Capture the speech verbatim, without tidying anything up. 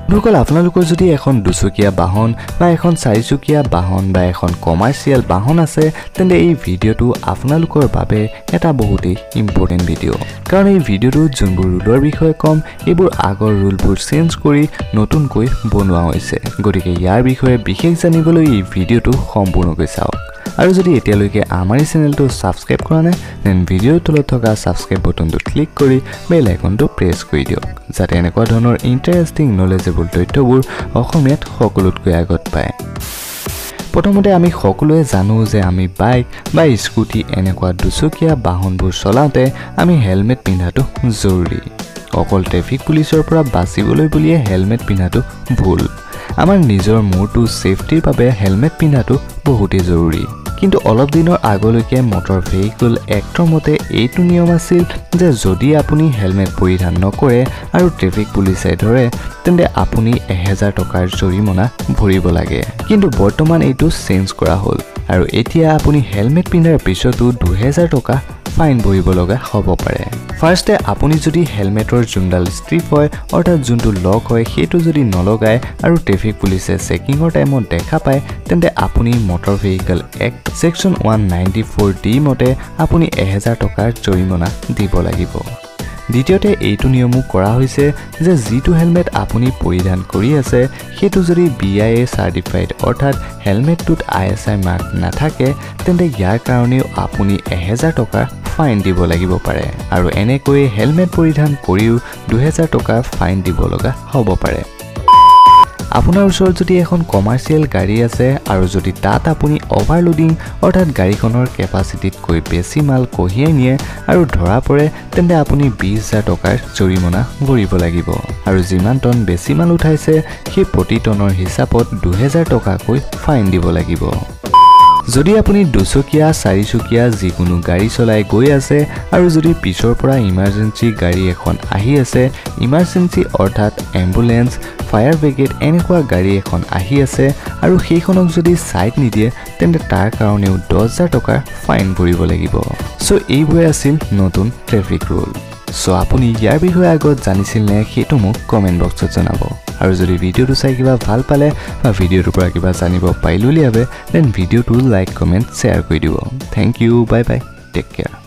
বন্ধুসকল আপোনালোকৰ যদি এখন দুচকীয়া বাহন বা এখন চাৰিচকীয়া বাহন বা এখন কমাৰ্চিয়েল বাহন আছে তেন্তে এই ভিডিঅ'টো আপোনালোকৰ বাবে এটা বহুতেই ইম্পৰ্টেণ্ট ভিডিঅ' কাৰণ এই ভিডিঅ'টো যোনবোৰ ৰুলৰ বিষয়ে কম এইবোৰ আগৰ ৰুলবোৰ চেঞ্জ কৰি নতুনকৈ বনোৱা হৈছে গতিকে ইয়াৰ বিষয়ে বিশেষ জানিবলৈ এই ভিডিঅ'টো সম্পূৰ্ণকৈ চাওক আৰু যদি এতিয়ালৈকে আমাৰ এই চেনেলটো সাবস্ক্ৰাইব কৰা নাই দেন ভিডিঅ'ৰ তলত থকা সাবস্ক্ৰাইব বাটনটো ক্লিক কৰি বেল আইকনটো প্ৰেছ কৰি দিয়ক যাতে এনেকুৱা ধৰণৰ ইন্টাৰেষ্টিং নলেজেবল তথ্যবোৰ অসমীয়াত সকলোতকৈ আগত পায় প্ৰথমতে আমি সকলোৱে জানো যে আমি বাইক বা স্কুটি এনেকুৱা দুচকীয়া বাহনবোৰ চলাওঁতে আমি হেলমেট পিন্ধাটো জৰুৰী অকল ট্ৰেফিক পুলিচৰ পৰা বাচিবলৈ বুলিয়ে হেলমেট পিন্ধাটো ভুল আমাৰ নিজৰ মূৰটো সেফটিৰ বাবে হেলমেট পিন্ধাটো বহুতেই জৰুৰী কিন্তু অলপ দিনৰ আগলৈকে মটৰ ভেহিকল এক্টৰ মতে এইটো নিয়ম আছিল যে যদি আপুনি হেলমেট পৰিধান নকৰে আৰু ট্ৰেফিক পুলিচে ধৰে তেন্তে আপুনি এক হাজাৰ টকাৰ জৰিমনা ভৰিব লাগে কিন্তু বৰ্তমান এইটো চেঞ্জ কৰা হ'ল আৰু এতিয়া আপুনি হেলমেট পিন্ধাৰ পিছতো দুই হাজাৰ টকা ফাইন ভৰিব লগা হ'ব পাৰে ফাৰ্ষ্টে আপুনি যদি হেলমেটৰ জুনডাল ষ্ট্ৰিপ হয় অৰ্থাৎ যোনটো লক হয় সেইটো যদি নলগায় আৰু ট্ৰেফিক পুলিচে চেকিংৰ টাইমত দেখা পায় তেন্তে আপুনি মটৰ ভেহিকল এক্ট সেকশন এক নব্বৈ চাৰি ডি মতে আপুনি এক হাজাৰ টকাৰ জৰিমনা দিব লাগিব দ্বিতীয়তে এইটো নিয়মো কৰা হৈছে যে যিটো হেলমেট আপুনি পৰিধান কৰি আছে সেইটো যদি বি আই এ চাৰ্টিফাইড অৰ্থাৎ হেলমেটটোত আই এছ আই মাৰ্ক নাথাকে তেন্তে ইয়াৰ কাৰণেও আপুনি এক হাজাৰ টকাৰ ফাইন দিব লাগিব পাৰে আৰু এনেকৈ হেলমেট পৰিধান কৰিও দুই হাজাৰ টকা ফাইন দিব লগা হ'ব পাৰে আপোনাৰ ওচৰত যদি এখন কমাৰ্চিয়েল গাড়ী আছে আৰু যদি তাত আপুনি অভাৰলোডিং অৰ্থাৎ গাড়ীখনৰ কেপাচিটিতকৈ বেছি মাল কঢ়িয়াই নিয়ে আৰু ধৰা পৰে তেন্তে আপুনি বিশ হাজাৰ টকাৰ জৰিমনা ভৰিব লাগিব আৰু যিমান টন বেছি মাল উঠাইছে সেই প্ৰতি টনৰ হিচাপত দুই হাজাৰ টকাকৈ ফাইন দিব লাগিব যদি আপুনি দুচকীয়া চাৰিচকীয়া যিকোনো গাড়ী চলাই গৈ আছে আৰু যদি পিছৰ পৰা ইমাৰ্জেন্সি গাড়ী এখন আহি আছে ইমাৰ্জেন্সি অৰ্থাৎ এম্বুলেন্স ফায়াৰ ব্ৰিগেড এনেকুৱা গাড়ী এখন আহি আছে আৰু সেইখনক যদি সাইড নিদিয়ে তেন্তে তাৰ কাৰণেও দহ হাজাৰ টকাৰ ফাইন ভৰিব লাগিব সো এইবোৰে আছিল নতুন ট্ৰেফিক ৰুল সো আপুনি ইয়াৰ বিষয়ে আগত জানিছিল নে সেইটো মোক কমেন্ট বক্সত জনাব আৰু যদি ভিডিঅ'টো চাই কিবা ভাল পালে বা ভিডিঅ'টোৰ পৰা কিবা জানিব পাৰিলে দেন ভিডিঅ'টো লাইক কমেন্ট শ্বেয়াৰ কৰি দিব thank you bye bye take care